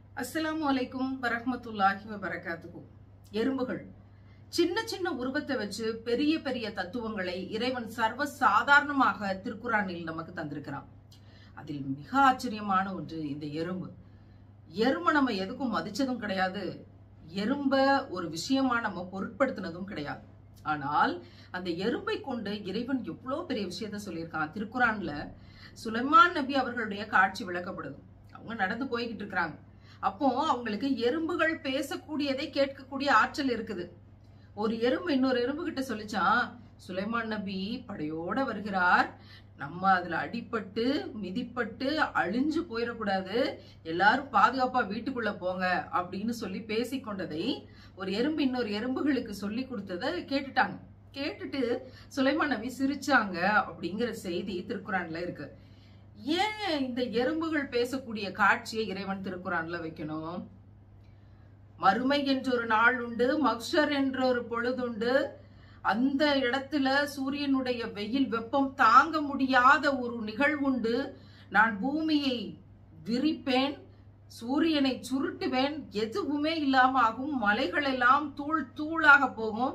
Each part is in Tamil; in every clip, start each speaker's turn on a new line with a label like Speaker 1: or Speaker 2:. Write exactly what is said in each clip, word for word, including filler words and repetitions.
Speaker 1: அஸ்ஸலாமு அலைக்கும் வரஹ்மத்துல்லாஹி வபரகாத்துஹு. எறும்புகள் சின்ன சின்ன உருவத்தை வச்சு பெரிய பெரிய தத்துவங்களை இறைவன் சர்வ சாதாரணமாக திருக்குரானில் நமக்கு தந்திருக்கிறான். அதில் மிக ஆச்சரியமான ஒன்று இந்த எறும்பு. எறும்பை நம்ம எதுக்கும் மதிச்சதும் கிடையாது, எறும்ப ஒரு விஷயமா நம்ம பொருட்படுத்தினதும் கிடையாது. ஆனால் அந்த எறும்பை கொண்டு இறைவன் எவ்வளவு பெரிய விஷயத்த சொல்லியிருக்கான். திருக்குரான்ல சுலைமான் நபி அவர்களுடைய காட்சி விளக்கப்படுது. அவங்க நடந்து போய்கிட்டு இருக்கிறாங்க. அப்போ அவங்களுக்கு எறும்புகள் பேசக்கூடியதை கேட்கக்கூடிய ஆற்றல் இருக்குது. ஒரு எறும்பு இன்னொரு எறும்பு கிட்ட சொல்லிச்சான், சுலைமான் நபி படையோட வருகிறார், நம்ம அதுல அடிபட்டு மிதிப்பட்டு அழிஞ்சு போயிடக்கூடாது, எல்லாரும் பாதுகாப்பா வீட்டுக்குள்ள போங்க அப்படின்னு சொல்லி பேசிக்கொண்டதை ஒரு எறும்பு இன்னொரு எறும்புகளுக்கு சொல்லி கொடுத்ததை கேட்டுட்டாங்க. கேட்டுட்டு சுலைமான் நபி சிரிச்சாங்க அப்படிங்கிற செய்தி திருக்குரான்ல இருக்கு. ஏன் இந்த எறும்புகள் பேசக்கூடிய காட்சியை இறைவன் திருக்குரான்ல வைக்கணும்? மறுமை என்ற ஒரு நாள் உண்டு, மக்ஷர் என்ற ஒரு பொழுதுண்டு. அந்த இடத்துல சூரியனுடைய வெயில் வெப்பம் தாங்க முடியாத ஒரு நிகழ்வுண்டு. நான் பூமியை விரிப்பேன், சூரியனை சுருட்டுவேன், எதுவுமே இல்லாம ஆகும், மலைகள் எல்லாம் தூள் தூளாக போகும்,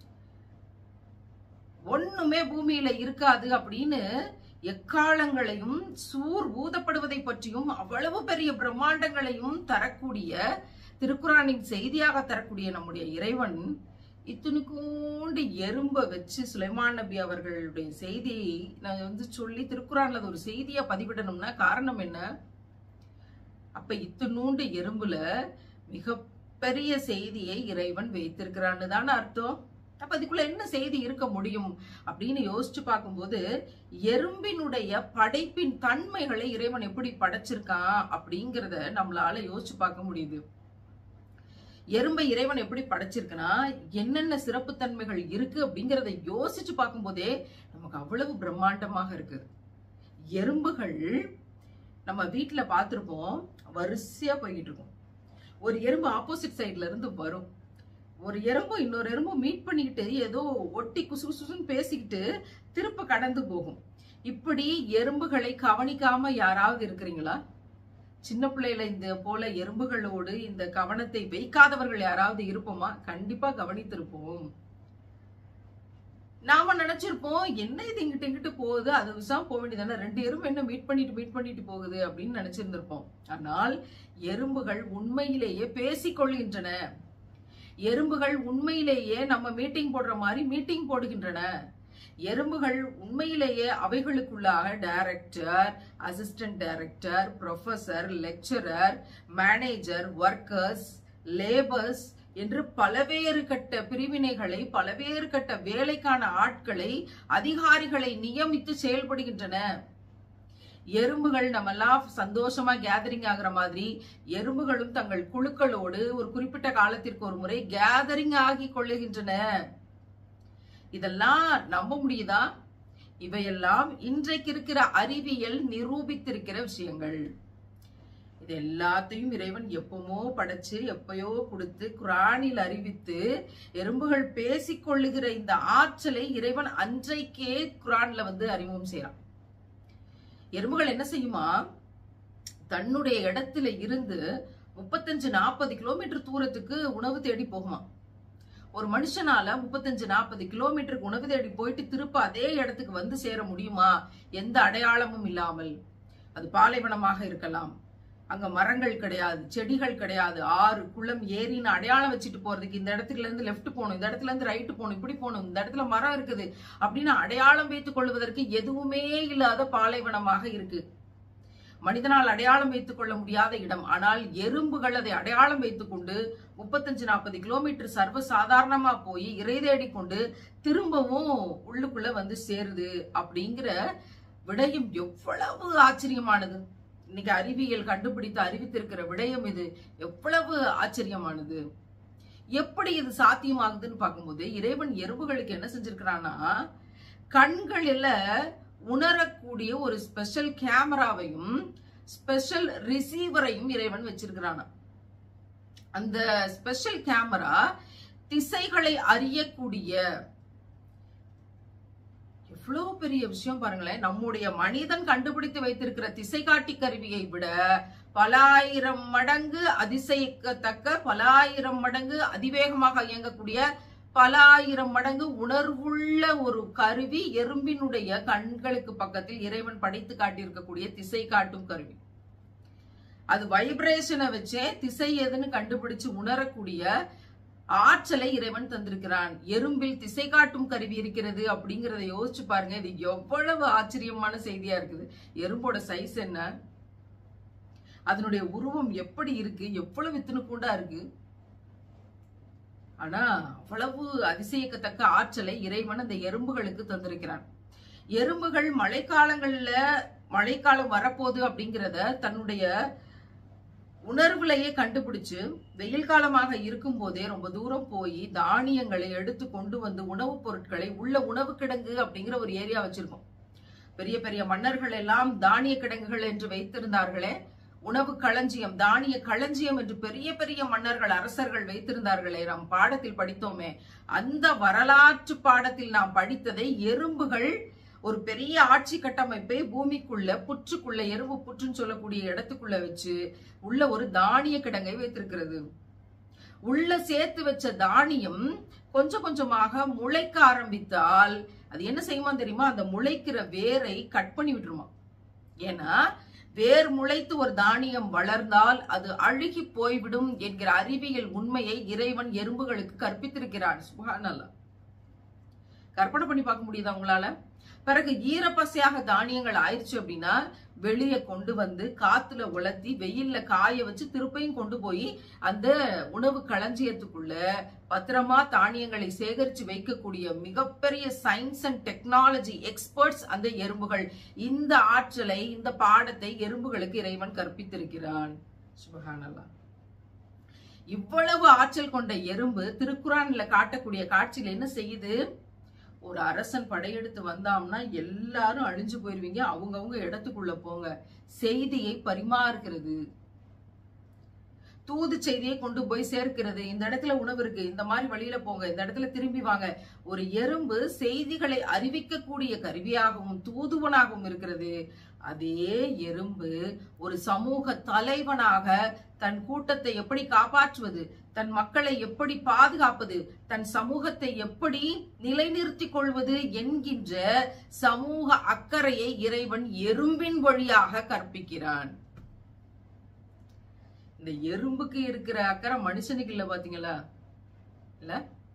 Speaker 1: ஒண்ணுமே பூமியில இருக்காது அப்படின்னு எக்காலங்களையும் சூர் ஊதப்படுவதை பற்றியும் அவ்வளவு பெரிய பிரம்மாண்டங்களையும் தரக்கூடிய திருக்குரானின் செய்தியாக தரக்கூடிய நம்முடைய இறைவன் இத்தனைக்கூண்டு எறும்பை வச்சு சுலைமான் நபி அவர்களுடைய செய்தியை நான் வந்து சொல்லி திருக்குரான்ல ஒரு செய்தியா பதிவிடணும்னா காரணம் என்ன? அப்ப இத்தனூண்டு எறும்புல மிகப்பெரிய செய்தியை இறைவன் வைத்திருக்கிறான்னு தானே அர்த்தம். அப்ப அதுக்குள்ள என்ன செய்தி இருக்க முடியும் அப்படின்னு யோசிச்சு பார்க்கும்போது, எறும்பினுடைய படைப்பின் தன்மைகளை இறைவன் எப்படி படைச்சிருக்கான் அப்படிங்கிறத நம்மளால யோசிச்சு பார்க்க முடியுது. எறும்பை இறைவன் எப்படி படைச்சிருக்குன்னா என்னென்ன சிறப்பு தன்மைகள் இருக்கு அப்படிங்கிறத யோசிச்சு பார்க்கும் போதே நமக்கு அவ்வளவு பிரம்மாண்டமாக இருக்கு. எறும்புகள் நம்ம வீட்டுல பார்த்திருப்போம், வரிசையா போய்கிட்டு இருக்கும். ஒரு எறும்பு ஆப்போசிட் சைட்ல இருந்து வரும். ஒரு எறும்பு இன்னொரு எறும்பு மீட் பண்ணிக்கிட்டு ஏதோ ஒட்டி குசு குசுன்னு பேசிக்கிட்டு திருப்ப கடந்து போகும். இப்படி எறும்புகளை கவனிக்காம யாராவது இருக்கிறீங்களா? சின்ன பிள்ளையில இந்த போல எறும்புகளோடு இந்த கவனத்தை வைக்காதவர்கள் யாராவது இருப்போமா? கண்டிப்பா கவனித்திருப்போம். நாம நினைச்சிருப்போம், என்ன இது இங்கிட்ட இங்கிட்டு போகுது, அது விஷயம் போக வேண்டியதானே, ரெண்டு எறும்பு என்ன மீட் பண்ணிட்டு மீட் பண்ணிட்டு போகுது அப்படின்னு நினைச்சிருந்திருப்போம். ஆனால் எறும்புகள் உண்மையிலேயே பேசிக்கொள்கின்றன. எறும்புகள் உண்மையிலேயே நம்ம மீட்டிங் போடுற மாதிரி மீட்டிங் போடுகின்றன. எறும்புகள் உண்மையிலேயே அவைகளுக்குள்ளாக director, assistant director, professor, lecturer, manager, workers, labours என்று பலவேறு கட்ட பிரிவினைகளை, பலவேறு கட்ட வேலைக்கான ஆட்களை, அதிகாரிகளை நியமித்து செயல்படுகின்றன. எறும்புகள் நம்ம எல்லாம் சந்தோஷமா கேதரிங் ஆகுற மாதிரி எறும்புகளும் தங்கள் குழுக்களோடு ஒரு குறிப்பிட்ட காலத்திற்கு ஒரு முறை கேதரிங் ஆகி கொள்ளுகின்றன. இதெல்லாம் நம்ப முடியுதா? இவையெல்லாம் இன்றைக்கு இருக்கிற அறிவியல் நிரூபித்திருக்கிற விஷயங்கள். இது எல்லாத்தையும் இறைவன் எப்பமோ படைச்சு எப்பயோ கொடுத்து குரானில் அறிவித்து எறும்புகள் பேசிக்கொள்ளுகிற இந்த ஆற்றலை இறைவன் அன்றைக்கே குரான்ல வந்து அறிமுகம் செய்யறான். எறும்புகள் என்ன செய்யுமா, தன்னுடைய இடத்துல இருந்து முப்பத்தஞ்சு நாற்பது கிலோமீட்டர் தூரத்துக்கு உணவு தேடி போகுமா. ஒரு மனுஷனால முப்பத்தஞ்சு நாற்பது கிலோமீட்டருக்கு உணவு தேடி போயிட்டு திருப்ப அதே இடத்துக்கு வந்து சேர முடியுமா? எந்த அடையாளமும் இல்லாமல். அது பாலைவனமாக இருக்கலாம், அங்க மரங்கள் கிடையாது, செடிகள் கிடையாது, ஆறு குளம் ஏரின்னு அடையாளம் வச்சுட்டு போறதுக்கு இந்த இடத்துல இருந்து லெப்ட் போகணும், இந்த இடத்துல இருந்து ரைட்டு போகணும், இப்படி போகணும், இந்த இடத்துல மரம் இருக்குது அப்படின்னு அடையாளம் வைத்துக் கொள்வதற்கு எதுவுமே இல்லாத பாலைவனமாக இருக்கு. மனிதனால் அடையாளம் வைத்துக் கொள்ள முடியாத இடம். ஆனால் எறும்புகள் அதை அடையாளம் வைத்துக் கொண்டு முப்பத்தஞ்சு நாற்பது கிலோமீட்டர் சர்வ சாதாரணமா போய் இறை தேடி கொண்டு திரும்பவும் உள்ளுக்குள்ள வந்து சேருது அப்படிங்கிற விடயம் எவ்வளவு ஆச்சரியமானது. இன்னைக்கு அறிவியல் கண்டுபிடித்து அறிவித்திருக்கிற விடயம் இது எவ்வளவு ஆச்சரியமானது. எப்படி இது சாத்தியமாகுதுன்னு பார்க்கும்போது இறைவன் எறும்புகளுக்கு என்ன செஞ்சிருக்கிறான்னா, கண்களில உணரக்கூடிய ஒரு ஸ்பெஷல் கேமராவையும் ஸ்பெஷல் ரிசீவரையும் இறைவன் வச்சிருக்கிறானா. அந்த ஸ்பெஷல் கேமரா திசைகளை அறியக்கூடிய எவ்வளவு பெரிய விஷயம் பாருங்களேன். நம்முடைய மனிதன் கண்டுபிடித்து வைத்திருக்கிற திசை காட்டி கருவியை விட பல ஆயிரம் மடங்கு அதிசயிக்கத்தக்க, பல ஆயிரம் மடங்கு அதிவேகமாக இயங்கக்கூடிய, பல ஆயிரம் மடங்கு உணர்வுள்ள ஒரு கருவி எறும்பினுடைய கண்களுக்கு பக்கத்தில் இறைவன் படைத்து காட்டியிருக்கக்கூடிய திசை காட்டும் கருவி. அது வைப்ரேஷனை வச்சே திசை எதுன்னு கண்டுபிடிச்சு உணரக்கூடிய ஆற்றலை இறைவன் தந்திருக்கிறான். எறும்பில் திசை காட்டும் கருவி இருக்கிறது அப்படிங்கறத யோசிச்சு பாருங்க. இது எவ்வளவு ஆச்சரியமான செய்தியா இருக்குது. எறும்போட சைஸ் என்ன, அதனுடைய உருவம் எப்படி இருக்கு, எவ்வளவு இத்தினுக்கூண்டா இருக்கு. ஆனா அவ்வளவு அதிசயிக்கத்தக்க ஆற்றலை இறைவன் அந்த எறும்புகளுக்கு தந்திருக்கிறான். எறும்புகள் மழைக்காலங்கள்ல மழைக்காலம் வரப்போகுது அப்படிங்கிறத தன்னுடைய உணர்வுலையே கண்டுபிடிச்சு வெயில் காலமாக இருக்கும் போதே ரொம்ப தூரம் போய் தானியங்களை எடுத்து கொண்டு வந்து உணவுப் பொருட்களை உள்ள உணவு கிடங்கு அப்படிங்கிற ஒரு ஏரியா வச்சிருக்கோம். பெரிய பெரிய மன்னர்கள் எல்லாம் தானிய கிடங்குகள் என்று வைத்திருந்தார்களே, உணவு களஞ்சியம், தானிய களஞ்சியம் என்று பெரிய பெரிய மன்னர்கள் அரசர்கள் வைத்திருந்தார்களே, நாம் பாடத்தில் படித்தோமே. அந்த வரலாற்று பாடத்தில் நாம் படித்ததை எறும்புகள் ஒரு பெரிய ஆட்சி கட்டமைப்பை பூமிக்குள்ள புற்றுக்குள்ள, எறும்பு புற்றுன்னு சொல்லக்கூடிய இடத்துக்குள்ள வச்சு உள்ள ஒரு தானிய கிடங்கை வைத்திருக்கிறது. உள்ள சேர்த்து வச்ச தானியம் கொஞ்சம் கொஞ்சமாக முளைக்க ஆரம்பித்தால் அது என்ன செய்யுமா தெரியுமா? அந்த முளைக்கிற வேரை கட் பண்ணி விட்டுருமா. ஏன்னா வேர் முளைத்து ஒரு தானியம் வளர்ந்தால் அது அழுகி போய்விடும் என்கிற அறிவியல் உண்மையை இறைவன் எறும்புகளுக்கு கற்பித்திருக்கிறான். சுப்ஹானல்லாஹ். கற்பனை பண்ணி பார்க்க முடியுதா உங்களால? பிறகு ஈரப்பசையாக தானியங்கள் ஆயிடுச்சு அப்படின்னா வெளியே கொண்டு வந்து காத்துல உலர்த்தி வெயில்ல காய வச்சு திருப்பையும் கொண்டு போய் அந்த உணவு களஞ்சியத்துக்குள்ள பத்திரமா தானியங்களை சேகரிச்சு வைக்கக்கூடிய மிகப்பெரிய சயின்ஸ் அண்ட் டெக்னாலஜி எக்ஸ்பர்ட்ஸ் அந்த எறும்புகள். இந்த ஆற்றலை, இந்த பாடத்தை எறும்புகளுக்கு இறைவன் கற்பித்திருக்கிறான். சுப்ஹானல்லாஹ். இவ்வளவு ஆற்றல் கொண்ட எறும்பு திருக்குரான்ல காட்டக்கூடிய காட்சியில என்ன செய்யுது? ஒரு அரசன் படையெடுத்து வந்தாம்னா எல்லாரும் அழிஞ்சு போயிருவீங்க, அவங்கவுங்க இடத்துக்குள்ள போங்க, செய்தியை பரிமாறுகிறது, தூது செய்தியை கொண்டு போய் சேர்க்கிறது. இந்த இடத்துல உணவு இருக்கு, இந்த மாதிரி வழியில போங்க, இந்த இடத்துல திரும்பி வாங்க. ஒரு எறும்பு செய்திகளை அறிவிக்கக்கூடிய கருவியாகவும் தூதுவனாகவும் இருக்கிறது. அதே எறும்பு ஒரு சமூக தலைவனாக தன் கூட்டத்தை எப்படி காப்பாற்றுவது, தன் மக்களை எப்படி பாதுகாப்பது, தன் சமூகத்தை எப்படி நிலைநிறுத்திக் கொள்வது என்கின்ற சமூக அக்கறையை இறைவன் எறும்பின் வழியாக கற்பிக்கிறான். இந்த எறும்புக்கு இருக்கிற அக்கறை மனுஷனுக்கு இல்ல. பாத்தீங்களா? இல்ல,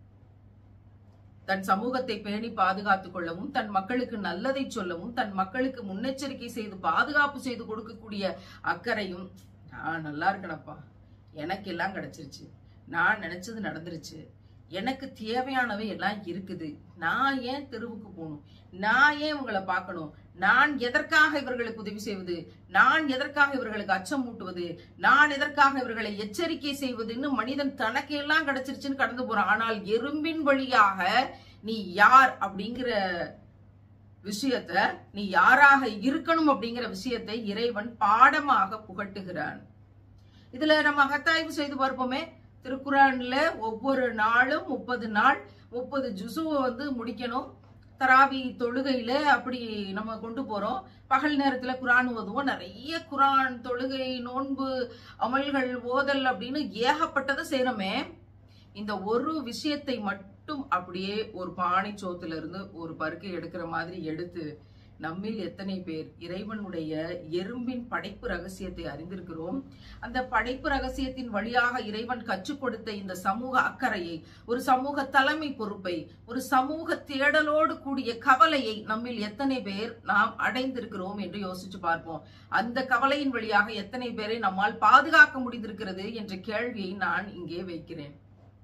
Speaker 1: தன் சமூகத்தை பேணி பாதுகாத்துக் கொள்ளவும், தன் மக்களுக்கு நல்லதை சொல்லவும், தன் மக்களுக்கு முன்னெச்சரிக்கை செய்து பாதுகாப்பு செய்து கொடுக்கக்கூடிய அக்கறையும். நான் நல்லா இருக்கணப்பா, எனக்கு எல்லாம் கிடைச்சிருச்சு, நான் நினைச்சது நடந்துருச்சு, எனக்கு தேவையானவை எல்லாம் இருக்குது, நான் ஏன் தெருவுக்கு போகணும், நான் ஏன் இவங்களை பார்க்கணும், நான் எதற்காக இவர்களுக்கு உதவி செய்வது, நான் எதற்காக இவர்களுக்கு அச்சம் மூட்டுவது, நான் எதற்காக இவர்களை எச்சரிக்கை செய்வதுன்னு மனிதன் தனக்கு எல்லாம் கிடைச்சிருச்சுன்னு கடந்து போறான். ஆனால் எறும்பின் வழியாக நீ யார் அப்படிங்கிற விஷயத்த, நீ யாராக இருக்கணும் அப்படிங்கிற விஷயத்தை இறைவன் பாடமாக புகட்டுகிறான். இதுல நம்ம அகத்தாய்வு செய்து பார்ப்போமே. திருக்குறான்ல ஒவ்வொரு நாளும் முப்பது நாள் முப்பது ஜுசுவை வந்து முடிக்கணும். தராவி தொழுகையில அப்படி நம்ம கொண்டு போறோம். பகல் நேரத்துல குரான் ஓதுவோம். நிறைய குரான், தொழுகை, நோன்பு, அமல்கள், ஓதல் அப்படின்னு ஏகப்பட்டதை செய்யறோமே. இந்த ஒரு விஷயத்தை மட்டும் அப்படியே ஒரு பானை சோத்துல இருந்து ஒரு பருக்கை எடுக்கிற மாதிரி எடுத்து நம்மில் எத்தனை பேர் இறைவனுடைய எறும்பின் படைப்பு ரகசியத்தை அறிந்திருக்கிறோம்? அந்த படைப்பு ரகசியத்தின் வழியாக இறைவன் கற்றுக் கொடுத்த இந்த சமூக அக்கறையை, ஒரு சமூக தலைமை பொறுப்பை, ஒரு சமூக தேடலோடு கூடிய கவலையை நம்மில் எத்தனை பேர் நாம் அடைந்திருக்கிறோம் என்று யோசிச்சு பார்ப்போம். அந்த கவலையின் வழியாக எத்தனை பேரை நம்மால் பாதுகாக்க முடிந்திருக்கிறது என்ற கேள்வியை நான் இங்கே வைக்கிறேன்.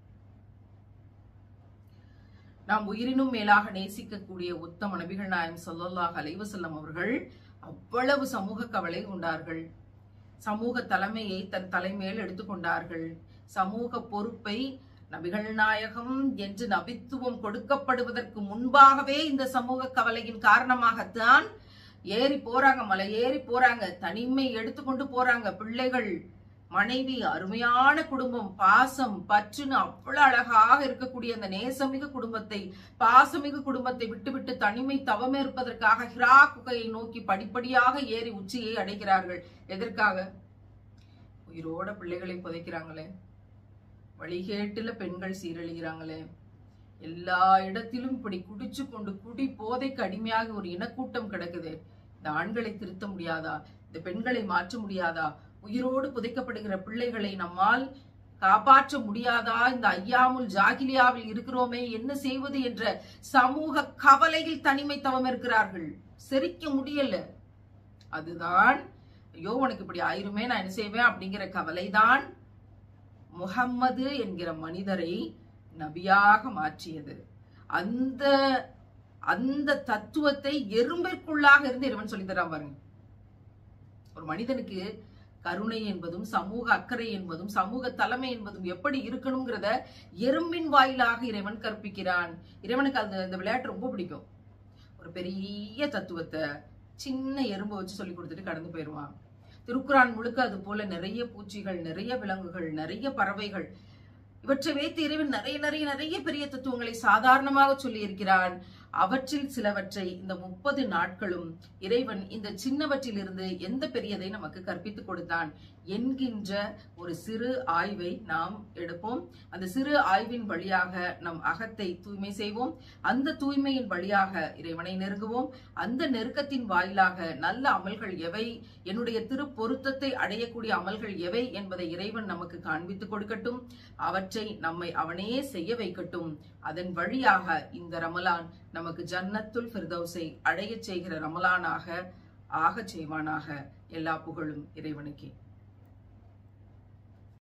Speaker 1: நாம் உயிரினும் மேலாக நேசிக்கக்கூடிய உத்தம நபிகள் நாயகம் ஸல்லல்லாஹு அலைஹி வஸல்லம் அவர்கள் அவ்வளவு சமூக கவலை கொண்டார்கள். சமூக தலைமையை தன் தலைமையில் எடுத்துக்கொண்டார்கள். சமூக பொறுப்பை நபிகள் நாயகம் என்று நபித்துவம் கொடுக்கப்படுவதற்கு முன்பாகவே இந்த சமூக கவலையின் காரணமாகத்தான் ஏறி போறாங்க, மலை ஏறி போறாங்க, தனிமை எடுத்துக்கொண்டு போறாங்க. பிள்ளைகள், மனைவி, அருமையான குடும்பம், பாசம், பற்றுன்னு அவ்வளவு அழகாக இருக்கக்கூடிய அந்த நேசமிகு குடும்பத்தை, பாசமிகு குடும்பத்தை விட்டுவிட்டு தனிமை தவமேற்பதற்காக ஹிரா குகையை நோக்கி படிப்படியாக ஏறி உச்சியை அடைகிறார்கள். எதற்காக? உயிரோட பிள்ளைகளை புதைக்கிறாங்களே, வழிகேட்டுல பெண்கள் சீரழிகிறாங்களே, எல்லா இடத்திலும் இப்படி குடிச்சு கொண்டு குடி போதைக்கு அடிமையாக ஒரு இனக்கூட்டம் கிடக்குது. இந்த ஆண்களை திருத்த முடியாதா? இந்த பெண்களை மாற்ற முடியாதா? உயிரோடு புதைக்கப்படுகிற பிள்ளைகளை நம்மால் காப்பாற்ற முடியாதா? இந்த ஐயாமுல் ஜாகிலியாவில் இருக்கிறோமே, என்ன செய்வது என்ற சமூக கவலையில் தனிமை தவம் இருக்கிறார்கள். செரிக்க முடியல. அதுதான் ஐயோ உனக்கு இப்படி ஆயிருமே, நான் என்ன செய்வேன் அப்படிங்கிற கவலைதான் முஹம்மது என்கிற மனிதரை நபியாக மாற்றியது. அந்த அந்த தத்துவத்தை எறும்பிற்குள்ளாக இருந்து இறைவன் சொல்லி தரான் பாருங்க. ஒரு மனிதனுக்கு கருணை என்பதும் சமூக அக்கறை என்பதும் சமூக தலைமை என்பதும் எப்படி இருக்கணுங்கிறத எறும்பின் வாயிலாக இறைவன் கற்பிக்கிறான். இறைவனுக்கு அந்த அந்த விளையாட்டு ரொம்ப பிடிக்கும். ஒரு பெரிய தத்துவத்தை சின்ன எறும்பை வச்சு சொல்லி கொடுத்துட்டு கடந்து போயிடுவான். திருக்குரான் முழுக்க அது போல நிறைய பூச்சிகள், நிறைய விலங்குகள், நிறைய பறவைகள், இவற்றை வைத்து இறைவன் நிறைய நிறைய நிறைய பெரிய தத்துவங்களை சாதாரணமாக சொல்லி இருக்கிறான். அவற்றில் சிலவற்றை இந்த முப்பது நாட்களும் இறைவன் இந்த சின்னவற்றில் இருந்து எந்த பெரியதை நமக்கு கற்பித்துக் கொடுத்தான் என்கின்ற ஒரு சிறு ஆய்வை நாம் எடுப்போம். அந்த சிறு ஆய்வின் வழியாக நம் அகத்தை தூய்மை செய்வோம். அந்த தூய்மையின் வழியாக இறைவனை நெருங்குவோம். அந்த நெருக்கத்தின் வாயிலாக நல்ல அமல்கள் எவை, என்னுடைய திரு பொருத்தத்தை அடையக்கூடிய அமல்கள் எவை என்பதை இறைவன் நமக்கு காண்பித்துக் கொடுக்கட்டும். அவற்றை நம்மை அவனே செய்ய வைக்கட்டும். அதன் வழியாக இந்த ரமலான் நமக்கு ஜன்னத்துல் ஃபிர்தௌஸை அடைய செய்கிற ரமலானாக ஆகச் செய்வானாக. எல்லா புகழும் இறைவனுக்கே.